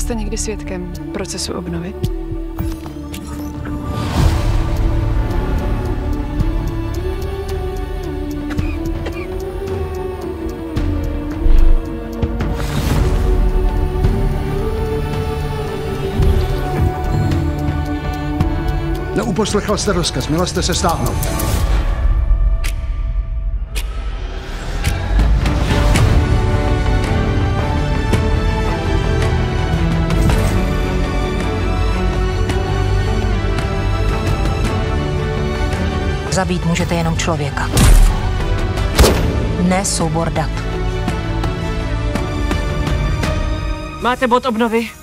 jste někdy svědkem procesu obnovy? Neuposlechal jste rozkaz, měla jste se stáhnout. Zabít můžete jenom člověka. Ne soubor dat. Máte bod obnovy?